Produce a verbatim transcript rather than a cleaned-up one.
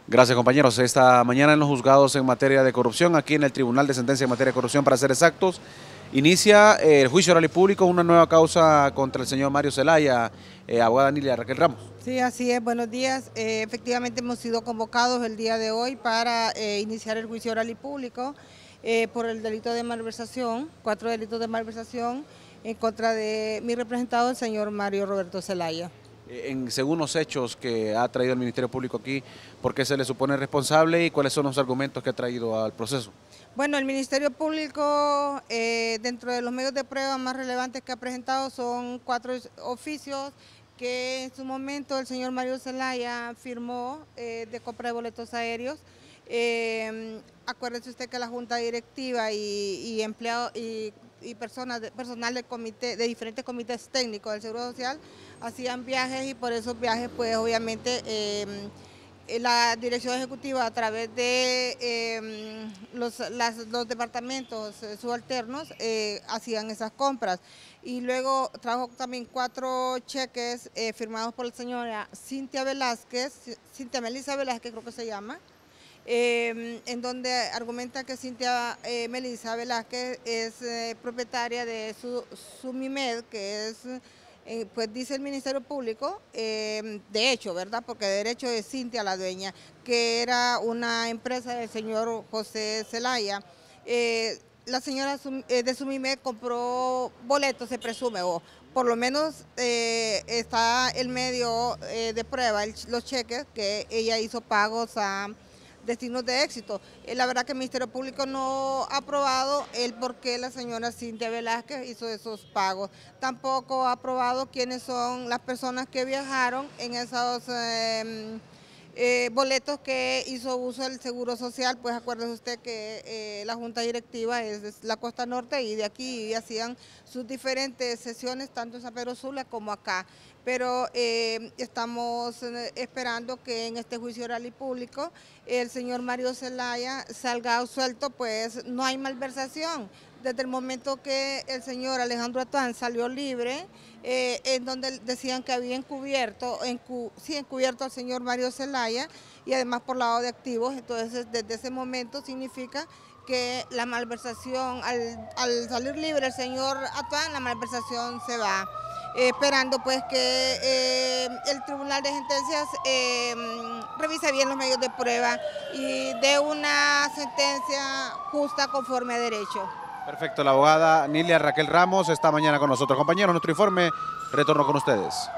Gracias, compañeros. Esta mañana en los juzgados en materia de corrupción, aquí en el Tribunal de Sentencia en materia de corrupción, para ser exactos, inicia el juicio oral y público, una nueva causa contra el señor Mario Zelaya, eh, abogada Nilia Raquel Ramos. Sí, así es. Buenos días. Eh, efectivamente hemos sido convocados el día de hoy para eh, iniciar el juicio oral y público eh, por el delito de malversación, cuatro delitos de malversación en contra de mi representado, el señor Mario Roberto Zelaya. En, según los hechos que ha traído el Ministerio Público aquí, ¿por qué se le supone responsable y cuáles son los argumentos que ha traído al proceso? Bueno, el Ministerio Público, eh, dentro de los medios de prueba más relevantes que ha presentado, son cuatro oficios que en su momento el señor Mario Zelaya firmó eh, de compra de boletos aéreos. Eh, acuérdese usted que la Junta Directiva y, y empleados y, y personas de, personal de, comité, de diferentes comités técnicos del Seguro Social hacían viajes y por esos viajes pues obviamente eh, la dirección ejecutiva a través de eh, los, las, los departamentos subalternos eh, hacían esas compras. Y luego trajo también cuatro cheques eh, firmados por la señora Cintia Velázquez, Cintia Melisa Velázquez creo que se llama, eh, en donde argumenta que Cintia eh, Melisa Velázquez es eh, propietaria de su, Sumimed, que es... Eh, pues dice el Ministerio Público, eh, de hecho, ¿verdad? Porque de derecho es Cintia la dueña, que era una empresa del señor José Zelaya. Eh, la señora eh, de Sumimed compró boletos, se presume, o por lo menos eh, está el medio eh, de prueba, el, los cheques, que ella hizo pagos a destinos de éxito. Eh, la verdad que el Ministerio Público no ha aprobado el por qué la señora Cintia Velázquez hizo esos pagos. Tampoco ha aprobado quiénes son las personas que viajaron en esos eh, eh, boletos que hizo uso del Seguro Social. Pues acuérdese usted que eh, la Junta Directiva es de la Costa Norte y de aquí hacían sus diferentes sesiones, tanto en San Pedro Sula como acá. Pero eh, estamos esperando que en este juicio oral y público el señor Mario Zelaya salga suelto, pues no hay malversación. Desde el momento que el señor Alejandro Atuán salió libre, eh, en donde decían que había encubierto, encu sí, encubierto al señor Mario Zelaya y además por lado de activos, entonces desde ese momento significa que la malversación, al, al salir libre el señor Atuán, la malversación se va. Eh, esperando pues que eh, el Tribunal de Sentencias eh, revise bien los medios de prueba y dé una sentencia justa conforme a derecho. Perfecto, la abogada Nilia Raquel Ramos esta mañana con nosotros. Compañeros, nuestro informe, retorno con ustedes.